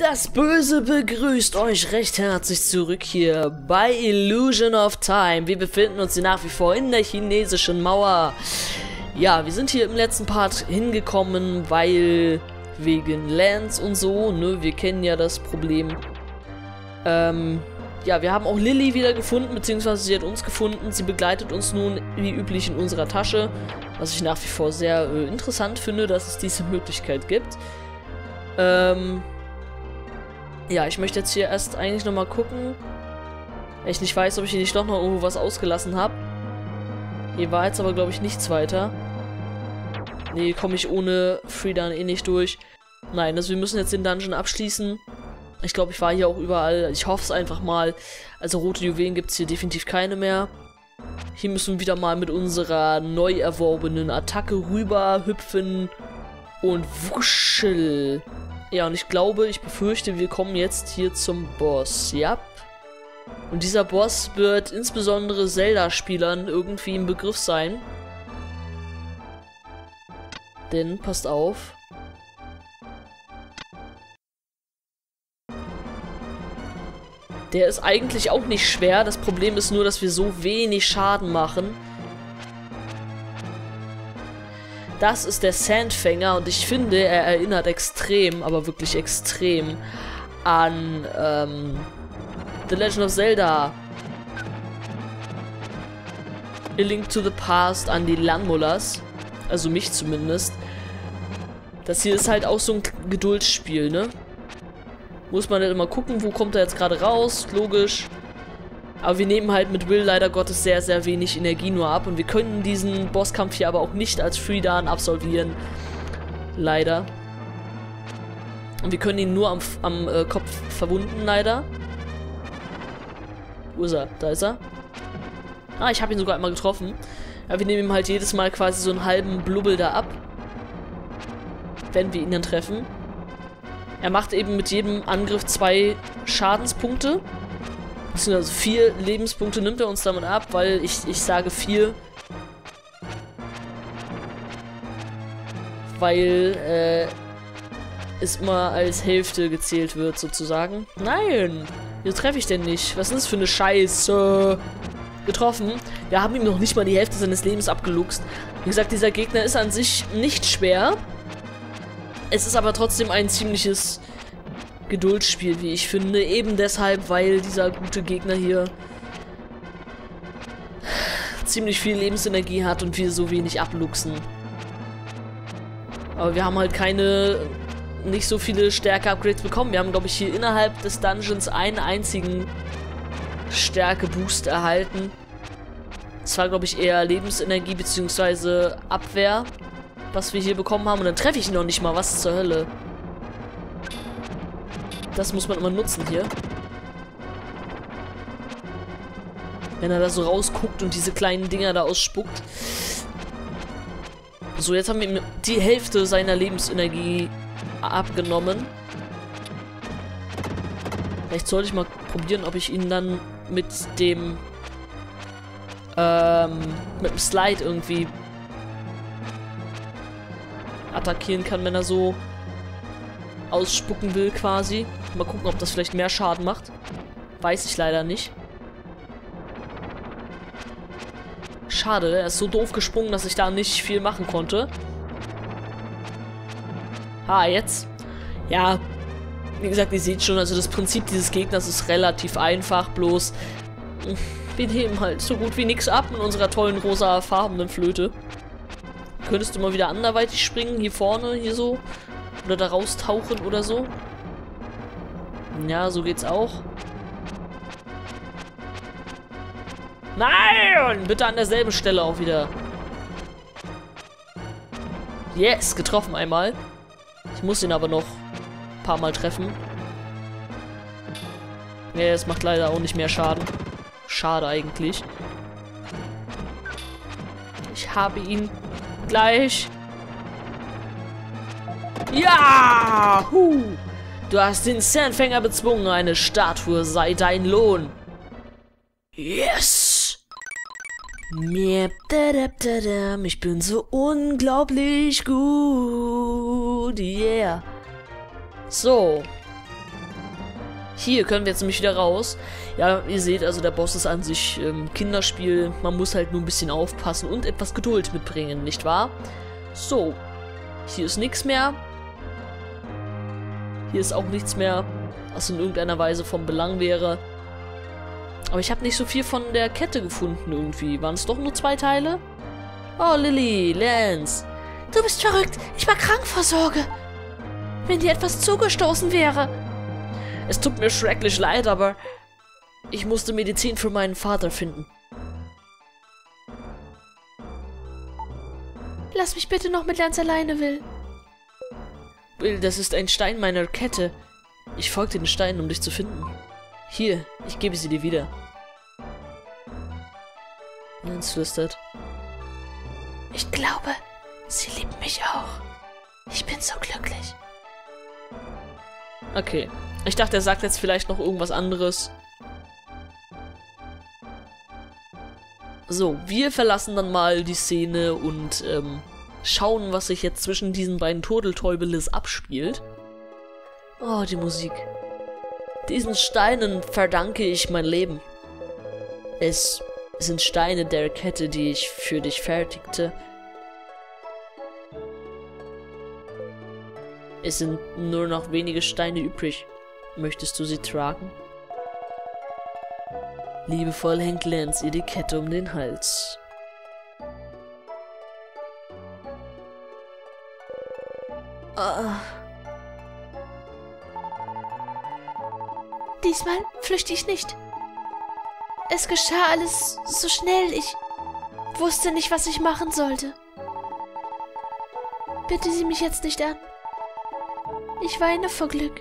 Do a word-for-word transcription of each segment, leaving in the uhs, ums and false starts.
Das Böse begrüßt euch recht herzlich zurück hier bei Illusion of Time. Wir befinden uns hier nach wie vor in der chinesischen Mauer. Ja, wir sind hier im letzten Part hingekommen, weil wegen Lance und so, ne, wir kennen ja das Problem. Ähm, ja, wir haben auch Lily wieder gefunden, beziehungsweise sie hat uns gefunden. Sie begleitet uns nun wie üblich in unserer Tasche, was ich nach wie vor sehr äh, interessant finde, dass es diese Möglichkeit gibt. Ähm... Ja, ich möchte jetzt hier erst eigentlich nochmal gucken. Weil ich nicht weiß, ob ich hier nicht doch noch irgendwo was ausgelassen habe. Hier war jetzt aber, glaube ich, nichts weiter. Nee, komme ich ohne Freedan eh nicht durch. Nein, also wir müssen jetzt den Dungeon abschließen. Ich glaube, ich war hier auch überall. Ich hoffe es einfach mal. Also rote Juwelen gibt es hier definitiv keine mehr. Hier müssen wir wieder mal mit unserer neu erworbenen Attacke rüber hüpfen. Und wuschel. Ja, und ich glaube, ich befürchte, wir kommen jetzt hier zum Boss. Ja. Und dieser Boss wird insbesondere Zelda-Spielern irgendwie im Begriff sein. Denn, passt auf. Der ist eigentlich auch nicht schwer. Das Problem ist nur, dass wir so wenig Schaden machen. Das ist der Sandfänger und ich finde, er erinnert extrem, aber wirklich extrem an ähm, The Legend of Zelda. A Link to the Past, an die Lanmolas. Also mich zumindest. Das hier ist halt auch so ein Geduldsspiel, ne? Muss man halt immer gucken, wo kommt er jetzt gerade raus, logisch. Aber wir nehmen halt mit Will leider Gottes sehr, sehr wenig Energie nur ab. Und wir können diesen Bosskampf hier aber auch nicht als Freedan absolvieren. Leider. Und wir können ihn nur am, am äh, Kopf verwunden, leider. Wo ist er? Da ist er. Ah, ich habe ihn sogar einmal getroffen. Ja, wir nehmen ihm halt jedes Mal quasi so einen halben Blubbel da ab. Wenn wir ihn dann treffen. Er macht eben mit jedem Angriff zwei Schadenspunkte. Also vier Lebenspunkte nimmt er uns damit ab, weil ich, ich sage vier. Weil äh, es immer als Hälfte gezählt wird, sozusagen. Nein! Wieso treffe ich denn nicht? Was ist das für eine Scheiße? Getroffen. Wir haben ihm noch nicht mal die Hälfte seines Lebens abgeluchst. Wie gesagt, dieser Gegner ist an sich nicht schwer. Es ist aber trotzdem ein ziemliches Geduldsspiel, wie ich finde. Eben deshalb, weil dieser gute Gegner hier ziemlich viel Lebensenergie hat und wir so wenig abluchsen. Aber wir haben halt keine, nicht so viele Stärke-Upgrades bekommen. Wir haben, glaube ich, hier innerhalb des Dungeons einen einzigen Stärke-Boost erhalten. Das war, glaube ich, eher Lebensenergie bzw. Abwehr, was wir hier bekommen haben. Und dann treffe ich ihn noch nicht mal. Was zur Hölle? Das muss man immer nutzen hier. Wenn er da so rausguckt und diese kleinen Dinger da ausspuckt. So, jetzt haben wir ihm die Hälfte seiner Lebensenergie abgenommen. Vielleicht sollte ich mal probieren, ob ich ihn dann mit dem ähm, mit dem Slide irgendwie attackieren kann, wenn er so ausspucken will quasi. Mal gucken, ob das vielleicht mehr Schaden macht. Weiß ich leider nicht. Schade, er ist so doof gesprungen, dass ich da nicht viel machen konnte. Ah, jetzt. Ja, wie gesagt, ihr seht schon, also das Prinzip dieses Gegners ist relativ einfach, bloß wir nehmen halt so gut wie nichts ab mit unserer tollen rosafarbenen Flöte. Könntest du mal wieder anderweitig springen, hier vorne, hier so? Oder da raustauchen oder so? Ja, so geht's auch. Nein! Bitte an derselben Stelle auch wieder. Yes, getroffen einmal. Ich muss ihn aber noch ein paar Mal treffen. Ja, es macht leider auch nicht mehr Schaden. Schade eigentlich. Ich habe ihn gleich. Ja! Huh. Du hast den Sandfänger bezwungen. Eine Statue sei dein Lohn. Yes! Ich bin so unglaublich gut. Yeah. So. Hier können wir jetzt nämlich wieder raus. Ja, ihr seht, also der Boss ist an sich ähm, Kinderspiel. Man muss halt nur ein bisschen aufpassen und etwas Geduld mitbringen, nicht wahr? So, hier ist nichts mehr. Hier ist auch nichts mehr, was in irgendeiner Weise von Belang wäre. Aber ich habe nicht so viel von der Kette gefunden irgendwie. Waren es doch nur zwei Teile? Oh, Lilly, Lance. Du bist verrückt. Ich war krank vor Sorge. Wenn dir etwas zugestoßen wäre. Es tut mir schrecklich leid, aber ich musste Medizin für meinen Vater finden. Lass mich bitte noch mit Lance alleine, Will. Will, das ist ein Stein meiner Kette. Ich folgte den Steinen, um dich zu finden. Hier, ich gebe sie dir wieder. Lance flüstert. Ich glaube, sie liebt mich auch. Ich bin so glücklich. Okay. Ich dachte, er sagt jetzt vielleicht noch irgendwas anderes. So, wir verlassen dann mal die Szene und ähm, schauen, was sich jetzt zwischen diesen beiden Turteltäubelis abspielt. Oh, die Musik. Diesen Steinen verdanke ich mein Leben. Es sind Steine der Kette, die ich für dich fertigte. Es sind nur noch wenige Steine übrig. Möchtest du sie tragen? Liebevoll hängt Lance ihr die Kette um den Hals. Oh. Diesmal flüchte ich nicht. Es geschah alles so schnell. Ich wusste nicht, was ich machen sollte. Bitte sieh mich jetzt nicht an. Ich weine vor Glück.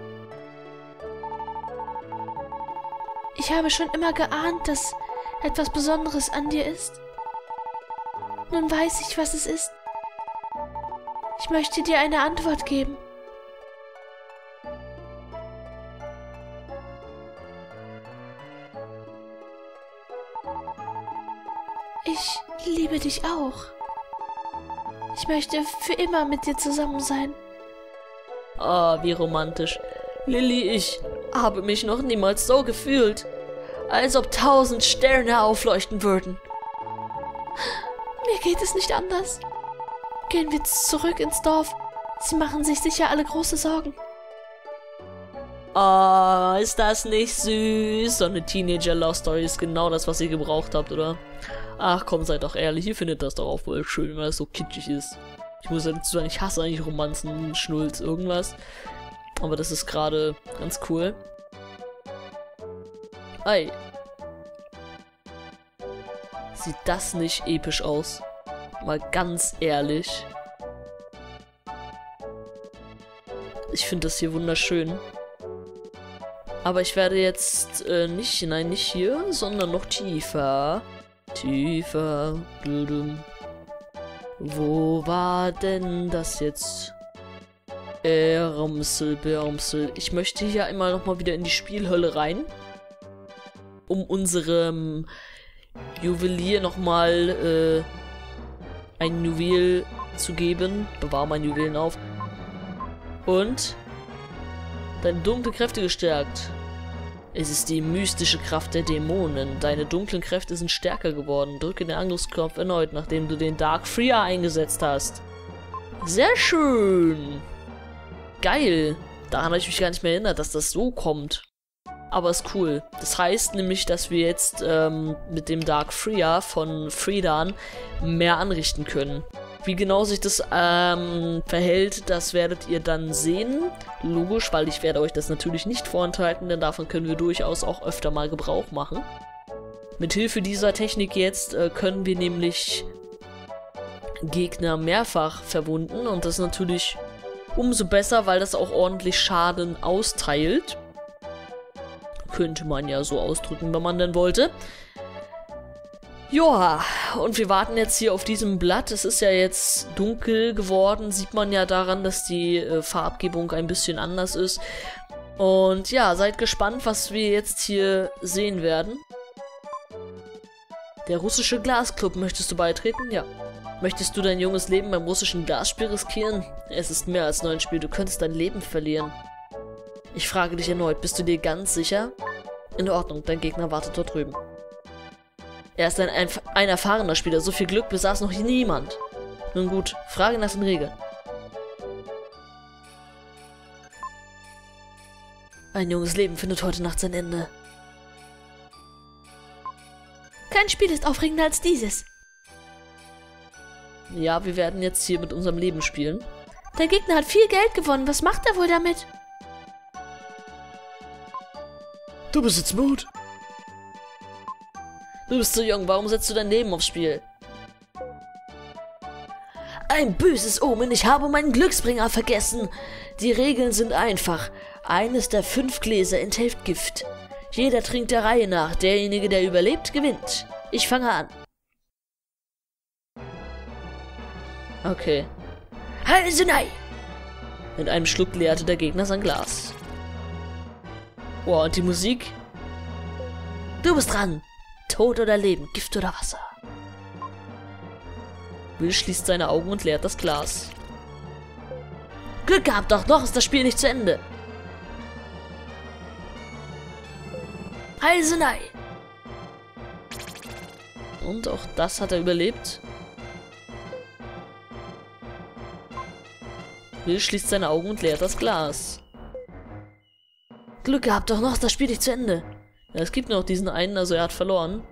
Ich habe schon immer geahnt, dass etwas Besonderes an dir ist. Nun weiß ich, was es ist. Ich möchte dir eine Antwort geben. Ich liebe dich auch. Ich möchte für immer mit dir zusammen sein. Ah, wie romantisch. Lilly, ich habe mich noch niemals so gefühlt. Als ob tausend Sterne aufleuchten würden. Mir geht es nicht anders. Gehen wir zurück ins Dorf. Sie machen sich sicher alle große Sorgen. Ah, ist das nicht süß? So eine Teenager-Love-Story ist genau das, was ihr gebraucht habt, oder? Ach komm, seid doch ehrlich, ihr findet das doch auch voll schön, weil es so kitschig ist. Ich muss ja dazu sagen, ich hasse eigentlich Romanzen, Schnulz, irgendwas. Aber das ist gerade ganz cool. Ei. Sieht das nicht episch aus? Mal ganz ehrlich. Ich finde das hier wunderschön. Aber ich werde jetzt äh, nicht, nein, nicht hier, sondern noch tiefer. Tiefer. Wo war denn das jetzt? Bärmsel, Bärmsel. Ich möchte hier einmal nochmal wieder in die Spielhölle rein. Um unserem Juwelier nochmal äh, ein Juwel zu geben. Bewahre meine Juwelen auf. Und deine dunkle Kräfte gestärkt. Es ist die mystische Kraft der Dämonen. Deine dunklen Kräfte sind stärker geworden. Drücke den Angriffsknopf erneut, nachdem du den Dark Freer eingesetzt hast. Sehr schön. Geil. Daran habe ich mich gar nicht mehr erinnert, dass das so kommt. Aber ist cool. Das heißt nämlich, dass wir jetzt ähm, mit dem Dark Freer von Freedan mehr anrichten können. Wie genau sich das ähm, verhält, das werdet ihr dann sehen. Logisch, weil ich werde euch das natürlich nicht vorenthalten, denn davon können wir durchaus auch öfter mal Gebrauch machen. Mithilfe dieser Technik jetzt äh, können wir nämlich Gegner mehrfach verwunden und das ist natürlich umso besser, weil das auch ordentlich Schaden austeilt. Könnte man ja so ausdrücken, wenn man denn wollte. Joa, und wir warten jetzt hier auf diesem Blatt. Es ist ja jetzt dunkel geworden, sieht man ja daran, dass die äh, Farbgebung ein bisschen anders ist. Und ja, seid gespannt, was wir jetzt hier sehen werden. Der russische Glasclub, möchtest du beitreten? Ja. Möchtest du dein junges Leben beim russischen Glasspiel riskieren? Es ist mehr als nur ein Spiel, du könntest dein Leben verlieren. Ich frage dich erneut, bist du dir ganz sicher? In Ordnung, dein Gegner wartet dort drüben. Er ist ein, ein, ein erfahrener Spieler, so viel Glück besaß noch niemand. Nun gut, frage nach den Regeln. Ein junges Leben findet heute Nacht sein Ende. Kein Spiel ist aufregender als dieses. Ja, wir werden jetzt hier mit unserem Leben spielen. Der Gegner hat viel Geld gewonnen. Was macht er wohl damit? Du besitzt Mut. Du bist zu jung. Warum setzt du dein Leben aufs Spiel? Ein böses Omen. Ich habe meinen Glücksbringer vergessen. Die Regeln sind einfach. Eines der fünf Gläser enthält Gift. Jeder trinkt der Reihe nach. Derjenige, der überlebt, gewinnt. Ich fange an. Okay. Halsenei! Mit einem Schluck leerte der Gegner sein Glas. Wow, und die Musik? Du bist dran. Tod oder Leben, Gift oder Wasser. Will schließt seine Augen und leert das Glas. Glück gehabt, doch noch ist das Spiel nicht zu Ende. Halsenei! Und auch das hat er überlebt. Will schließt seine Augen und leert das Glas. Glück gehabt, doch noch ist das Spiel nicht zu Ende. Ja, es gibt noch diesen einen, also er hat verloren.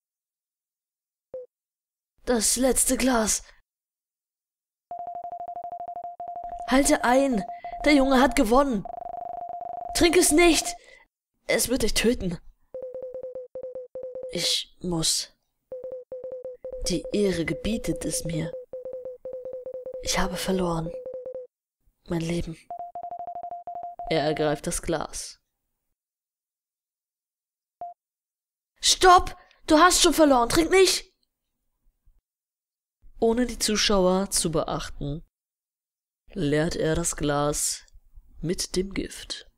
Das letzte Glas. Halte ein! Der Junge hat gewonnen! Trink es nicht! Es wird dich töten. Ich muss. Die Ehre gebietet es mir. Ich habe verloren. Mein Leben. Er ergreift das Glas. Stopp! Du hast schon verloren. Trink nicht! Ohne die Zuschauer zu beachten, leert er das Glas mit dem Gift.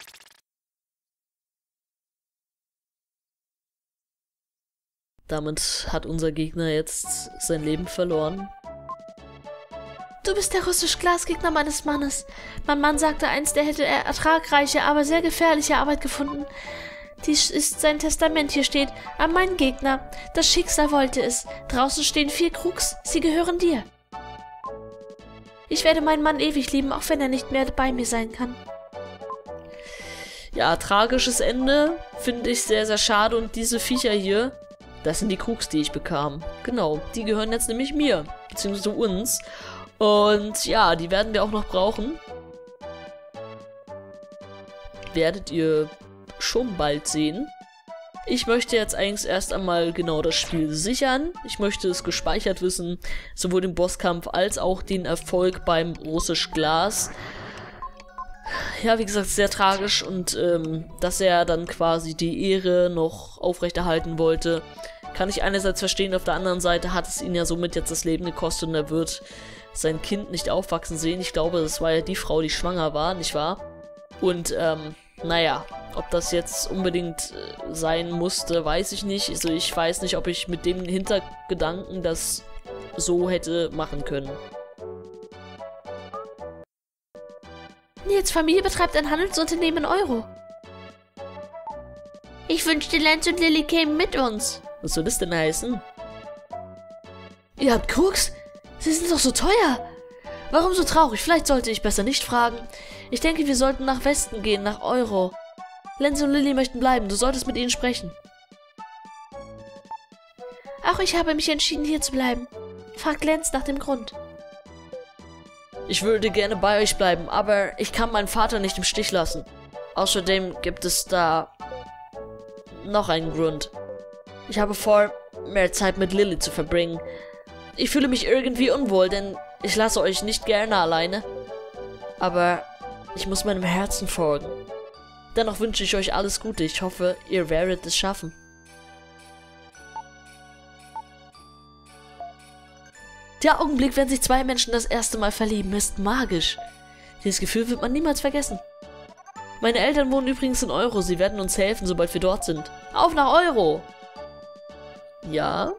Damit hat unser Gegner jetzt sein Leben verloren. Du bist der russische Glasgegner meines Mannes. Mein Mann sagte einst, er hätte ertragreiche, aber sehr gefährliche Arbeit gefunden. Dies ist sein Testament. Hier steht, an meinen Gegner. Das Schicksal wollte es. Draußen stehen vier Krugs. Sie gehören dir. Ich werde meinen Mann ewig lieben, auch wenn er nicht mehr bei mir sein kann. Ja, tragisches Ende. Finde ich sehr, sehr schade. Und diese Viecher hier, das sind die Krugs, die ich bekam. Genau, die gehören jetzt nämlich mir. Beziehungsweise uns. Und ja, die werden wir auch noch brauchen. Werdet ihr schon bald sehen. Ich möchte jetzt eigentlich erst einmal genau das Spiel sichern. Ich möchte es gespeichert wissen, sowohl den Bosskampf als auch den Erfolg beim Russisch Glas. Ja, wie gesagt, sehr tragisch und ähm, dass er dann quasi die Ehre noch aufrechterhalten wollte, kann ich einerseits verstehen. Auf der anderen Seite hat es ihn ja somit jetzt das Leben gekostet und er wird sein Kind nicht aufwachsen sehen. Ich glaube, das war ja die Frau, die schwanger war, nicht wahr? Und ähm, naja, ob das jetzt unbedingt äh, sein musste, weiß ich nicht. Also ich weiß nicht, ob ich mit dem Hintergedanken das so hätte machen können. Nils Familie betreibt ein Handelsunternehmen in Euro. Ich wünschte, Lance und Lily kämen mit uns. Was soll das denn heißen? Ihr habt Krugs? Sie sind doch so teuer. Warum so traurig? Vielleicht sollte ich besser nicht fragen. Ich denke, wir sollten nach Westen gehen, nach Euro. Lance und Lily möchten bleiben. Du solltest mit ihnen sprechen. Auch ich habe mich entschieden, hier zu bleiben. Fragt Lance nach dem Grund. Ich würde gerne bei euch bleiben, aber ich kann meinen Vater nicht im Stich lassen. Außerdem gibt es da noch einen Grund. Ich habe vor, mehr Zeit mit Lily zu verbringen. Ich fühle mich irgendwie unwohl, denn ich lasse euch nicht gerne alleine. Aber ich muss meinem Herzen folgen. Dennoch wünsche ich euch alles Gute. Ich hoffe, ihr werdet es schaffen. Der Augenblick, wenn sich zwei Menschen das erste Mal verlieben, ist magisch. Dieses Gefühl wird man niemals vergessen. Meine Eltern wohnen übrigens in Euro. Sie werden uns helfen, sobald wir dort sind. Auf nach Euro! Ja.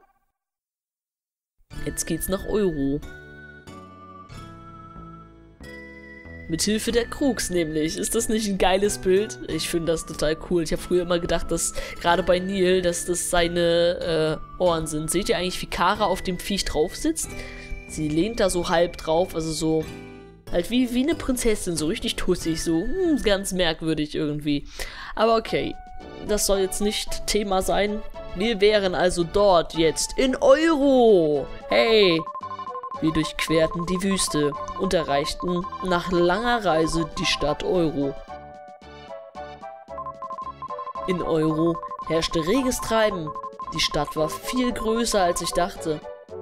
Jetzt geht's nach Euro. Mithilfe der Krugs nämlich. Ist das nicht ein geiles Bild? Ich finde das total cool. Ich habe früher immer gedacht, dass gerade bei Neil, dass das seine äh, Ohren sind. Seht ihr eigentlich, wie Kara auf dem Viech drauf sitzt? Sie lehnt da so halb drauf, also so halt wie, wie eine Prinzessin, so richtig tussig, so hm, ganz merkwürdig irgendwie. Aber okay, das soll jetzt nicht Thema sein. Wir wären also dort jetzt in Euro. Hey! Wir durchquerten die Wüste und erreichten nach langer Reise die Stadt Euro. In Euro herrschte reges Treiben. Die Stadt war viel größer, als ich dachte.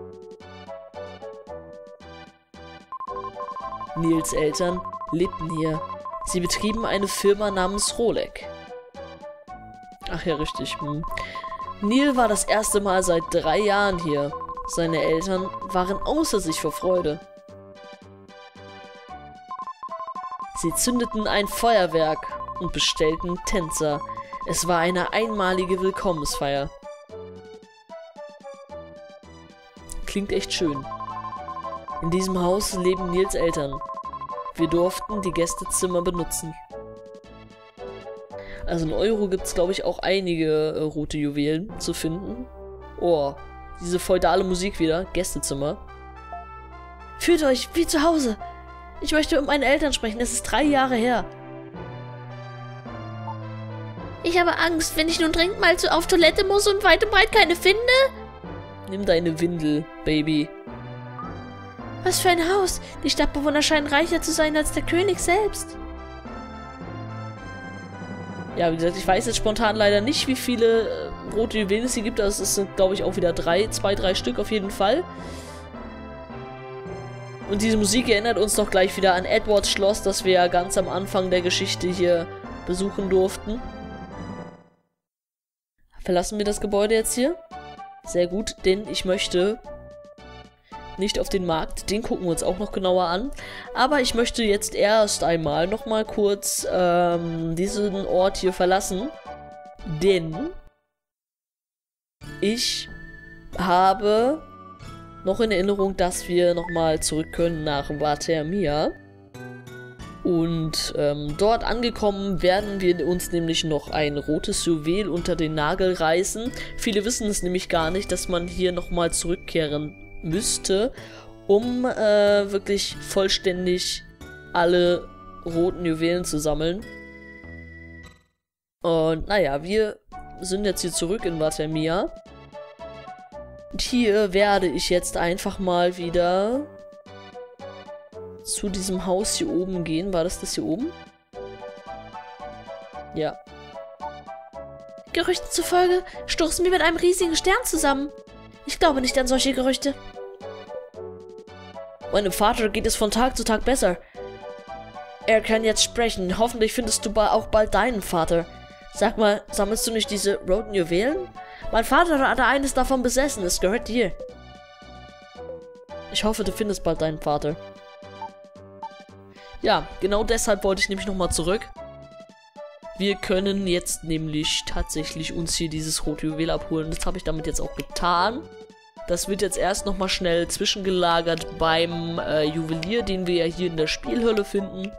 Nils Eltern lebten hier. Sie betrieben eine Firma namens Rolek. Ach ja, richtig. Hm. Neil war das erste Mal seit drei Jahren hier. Seine Eltern waren außer sich vor Freude. Sie zündeten ein Feuerwerk und bestellten Tänzer. Es war eine einmalige Willkommensfeier. Klingt echt schön. In diesem Haus leben Nils Eltern. Wir durften die Gästezimmer benutzen. Also in Euro gibt es, glaube ich, auch einige äh, rote Juwelen zu finden. Oh, diese feudale Musik wieder. Gästezimmer. Fühlt euch wie zu Hause. Ich möchte mit meinen Eltern sprechen. Es ist drei Jahre her. Ich habe Angst, wenn ich nun dringend mal auf Toilette muss und weit und breit keine finde. Nimm deine Windel, Baby. Was für ein Haus. Die Stadtbewohner scheinen reicher zu sein als der König selbst. Ja, wie gesagt, ich weiß jetzt spontan leider nicht, wie viele äh, rote Juwelen es hier gibt. Das sind, glaube ich, auch wieder drei, zwei, drei Stück auf jeden Fall. Und diese Musik erinnert uns doch gleich wieder an Edwards Schloss, das wir ja ganz am Anfang der Geschichte hier besuchen durften. Verlassen wir das Gebäude jetzt hier? Sehr gut, denn ich möchte nicht auf den Markt. Den gucken wir uns auch noch genauer an. Aber ich möchte jetzt erst einmal noch mal kurz ähm, diesen Ort hier verlassen. Denn ich habe noch in Erinnerung, dass wir noch mal zurück können nach Vatermia. Und ähm, dort angekommen werden wir uns nämlich noch ein rotes Juwel unter den Nagel reißen. Viele wissen es nämlich gar nicht, dass man hier noch mal zurückkehren müsste, um äh, wirklich vollständig alle roten Juwelen zu sammeln. Und naja, wir sind jetzt hier zurück in Vatermia. Und hier werde ich jetzt einfach mal wieder zu diesem Haus hier oben gehen. War das das hier oben? Ja. Gerüchten zufolge stoßen wir mit einem riesigen Stern zusammen. Ich glaube nicht an solche Gerüchte. Meinem Vater geht es von Tag zu Tag besser. Er kann jetzt sprechen. Hoffentlich findest du auch bald deinen Vater. Sag mal, sammelst du nicht diese roten Juwelen? Mein Vater hat eines davon besessen. Es gehört dir. Ich hoffe, du findest bald deinen Vater. Ja, genau deshalb wollte ich nämlich nochmal zurück. Wir können jetzt nämlich tatsächlich uns hier dieses rote Juwel abholen. Das habe ich damit jetzt auch getan. Das wird jetzt erst nochmal schnell zwischengelagert beim äh, Juwelier, den wir ja hier in der Spielhölle finden.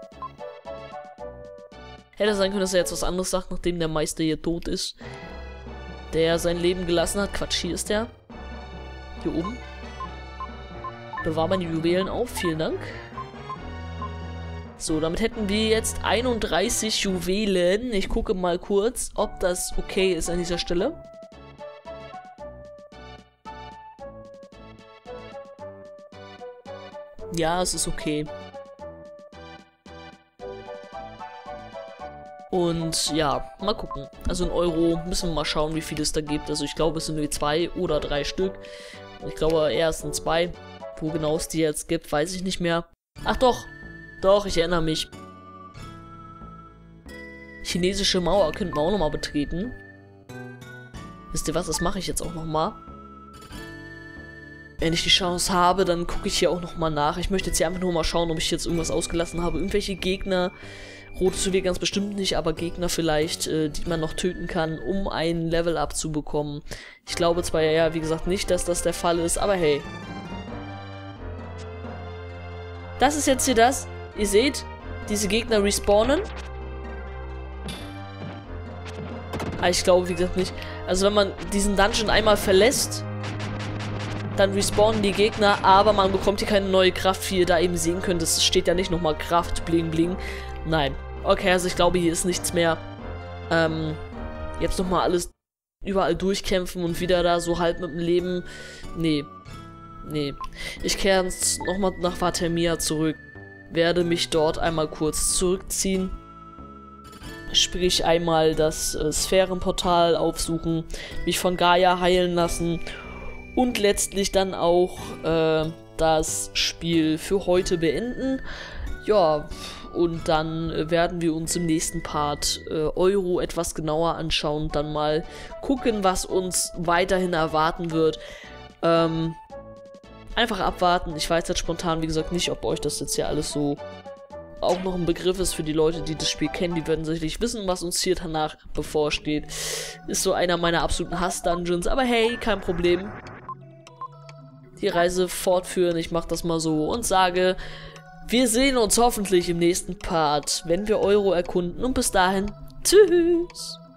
Hätte sein können, dass er jetzt was anderes sagt, nachdem der Meister hier tot ist. Der sein Leben gelassen hat. Quatsch, hier ist der. Hier oben. Bewahr meine Juwelen auf, vielen Dank. So, damit hätten wir jetzt einunddreißig Juwelen. Ich gucke mal kurz, ob das okay ist an dieser Stelle. Ja, es ist okay. Und ja, mal gucken. Also in Euro müssen wir mal schauen, wie viel es da gibt. Also ich glaube, es sind nur zwei oder drei Stück. Ich glaube, eher es sind zwei. Wo genau es die jetzt gibt, weiß ich nicht mehr. Ach doch. Doch, ich erinnere mich. Chinesische Mauer könnten wir auch nochmal betreten. Wisst ihr was, das mache ich jetzt auch nochmal. Wenn ich die Chance habe, dann gucke ich hier auch nochmal nach. Ich möchte jetzt hier einfach nur mal schauen, ob ich jetzt irgendwas ausgelassen habe. Irgendwelche Gegner, rotes Juwel ganz bestimmt nicht, aber Gegner vielleicht, äh, die man noch töten kann, um ein Level-Up zu bekommen. Ich glaube zwar ja, wie gesagt, nicht, dass das der Fall ist, aber hey. Das ist jetzt hier das. Ihr seht, diese Gegner respawnen? Ah, ich glaube, wie gesagt, nicht. Also wenn man diesen Dungeon einmal verlässt, dann respawnen die Gegner, aber man bekommt hier keine neue Kraft, wie ihr da eben sehen könnt. Es steht ja nicht nochmal Kraft, bling, bling. Nein. Okay, also ich glaube, hier ist nichts mehr. Ähm, jetzt nochmal alles überall durchkämpfen und wieder da so halb mit dem Leben. Nee. Nee. Ich kehre jetzt nochmal nach Vatermia zurück. Werde mich dort einmal kurz zurückziehen. Sprich einmal das äh, Sphärenportal aufsuchen, mich von Gaia heilen lassen und letztlich dann auch äh, das Spiel für heute beenden. Ja, und dann werden wir uns im nächsten Part äh, Euro etwas genauer anschauen und dann mal gucken, was uns weiterhin erwarten wird. Ähm, einfach abwarten. Ich weiß jetzt spontan, wie gesagt, nicht, ob euch das jetzt ja alles so auch noch ein Begriff ist für die Leute, die das Spiel kennen. Die werden sicherlich wissen, was uns hier danach bevorsteht. Ist so einer meiner absoluten Hass-Dungeons. Aber hey, kein Problem. Die Reise fortführen. Ich mache das mal so und sage, wir sehen uns hoffentlich im nächsten Part, wenn wir Euro erkunden. Und bis dahin, tschüss.